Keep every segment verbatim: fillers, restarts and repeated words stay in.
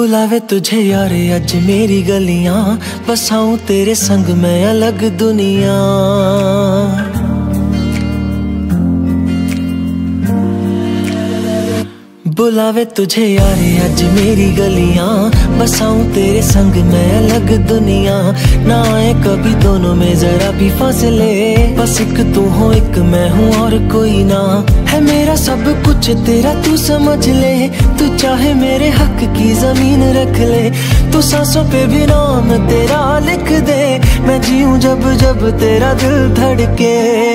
बुलावे तुझे यारे अज मेरी गलियां, बसाऊं तेरे संग मैं अलग दुनिया। बुलावे तुझे यारे अज मेरी गलियां, बसाऊं तेरे संग मैं अलग दुनिया। ना आए कभी दोनों में जरा भी फासले, बस एक तू हो एक मैं हूँ और कोई ना। है मेरा सब कुछ तेरा तू समझ ले, तू चाहे मेरे हक की जमीन रख ले। तू सांसों पे भी नाम तेरा लिख दे, मैं जीऊं जब जब तेरा दिल धड़के।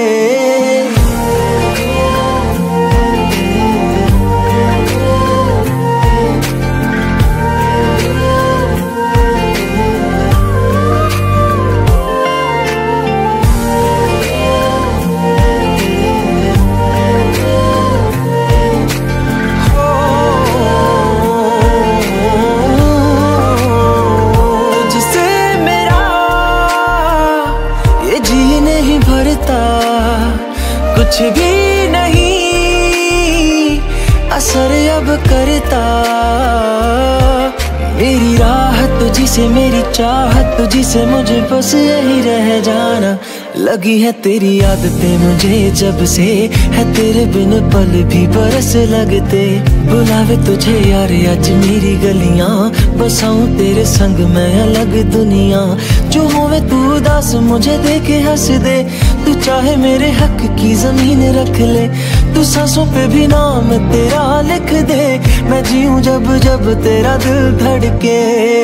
कुछ भी नहीं असर अब करता, मेरी राह तुझी से मेरी चाहत तुझी से, मुझे बस यही रह जाना। लगी है तेरी आदतें मुझे जब से, है तेरे बिन पल भी बरस लगते। बुलावे तुझे यारे अज मेरी गलियां, बसाऊं तेरे संग मैं अलग दुनिया। जो होवे तू उदास मुझे देखे हंस दे, तू चाहे मेरे हक की जमीन रख ले। तू सांसों पे भी नाम तेरा लिख दे, मैं जीऊं जब जब तेरा दिल धड़के।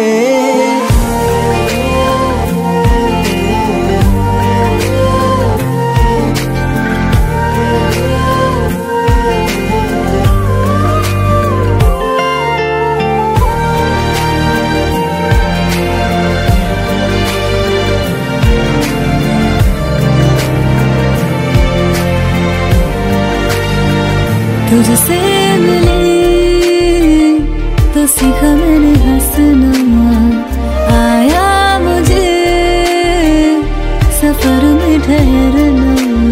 तुझसे मिले तो सीखा मैंने हंसना, आया मुझे सफर में ठहरना।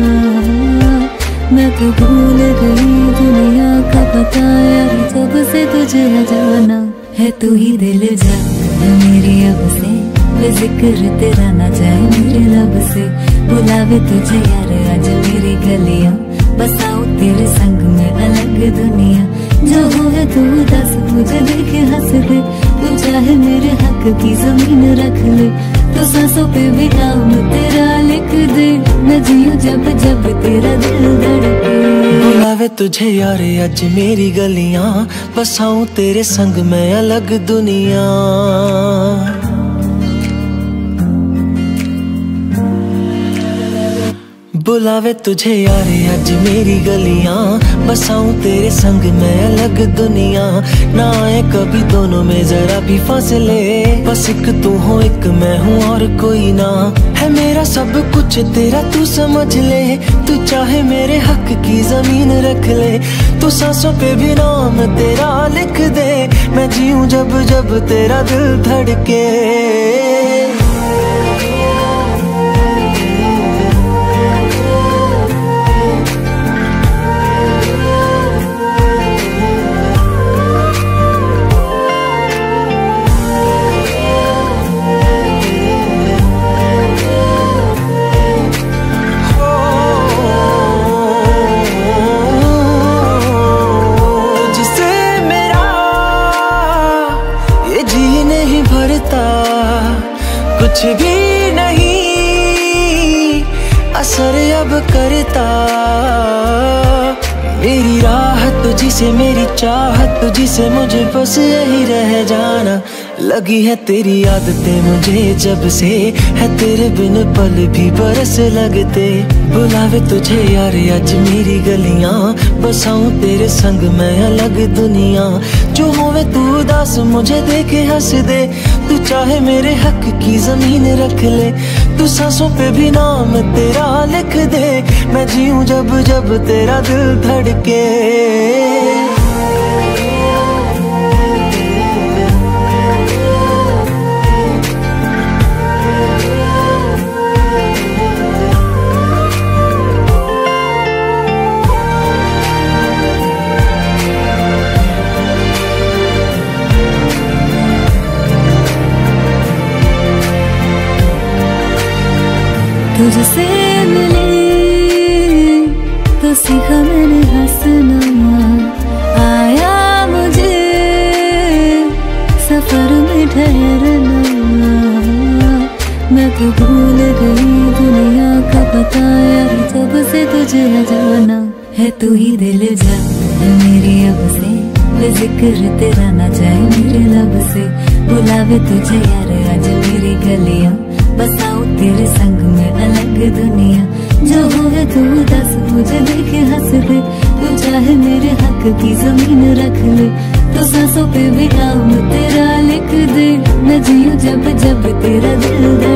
मैं तो भूल गई दुनिया का पता यार, जब से तुझे जाना है। तू ही दिल जाना मेरी अब से, बेजिक्र तेरा ना जाए मेरे लब से। बुलावे तुझे यार आज मेरी गलियां, बसाऊं तेरे संग में अलग दुनिया। जो हो है तू दस मुझे देखे हंस दे, तू चाहे मेरे हक की जमीन रख ले। तू सांसों पे भी नाम तेरा लिख दे, मैं जीऊं जब जब तेरा दिल धड़के। बुलावे तुझे यारे अज मेरी गलियां, बसाऊं तेरे संग मैं अलग दुनिया। बुलावे तुझे यारे अज मेरी गलियां, बसाऊं तेरे संग मैं अलग दुनिया। ना आए कभी दोनों में जरा भी फासले, बस एक तू हो एक मैं हूँ और कोई ना। है मेरा सब कुछ तेरा तू समझ ले, तू चाहे मेरे हक की जमीन रख ले। तू सांसों पे भी नाम तेरा लिख दे, मैं जीऊं जब जब तेरा दिल धड़के। कुछ भी नहीं असर अब करता, मेरी राह तुझी से मेरी चाहत तुझी से, मुझे बस यही रह जाना। लगी है तेरी आदतें मुझे जब से, है तेरे बिन पल भी बरस लगते। बुलावे तुझे यारे अज मेरी गलियां, बसाऊं तेरे संग मैं अलग दुनिया। जो होवे तू उदास मुझे देखे हंस दे, तू चाहे मेरे हक की जमीन रख ले। तू सांसों पे भी नाम तेरा लिख दे, मैं जीऊं जब जब तेरा दिल धड़के। तुझसे मिली तो सीखा मैंने हंसना, आया मुझे सफर में ठहरना। मैं तो भूल गई दुनिया का पता यार, जब से तुझे जाना है तू ही दिल जा मेरी अब से, वे जिक्र तेरा ना जाए मेरे लब से। बुलावे तुझे यार आज मेरी गलियां, बसाऊं तेरे संग में अलग दुनिया। जो होवे तू दस मुझे देखे हंस दे, तू चाहे मेरे हक की जमीन रख ले, तो सांसों पे भी नाम तेरा लिख दे। मैं जीऊं जब जब तेरा दिल